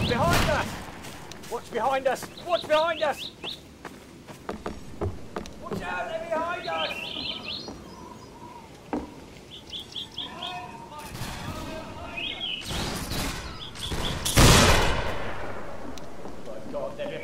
Behind us! Watch behind us! Watch behind us! Watch out, they're behind us! My God, they're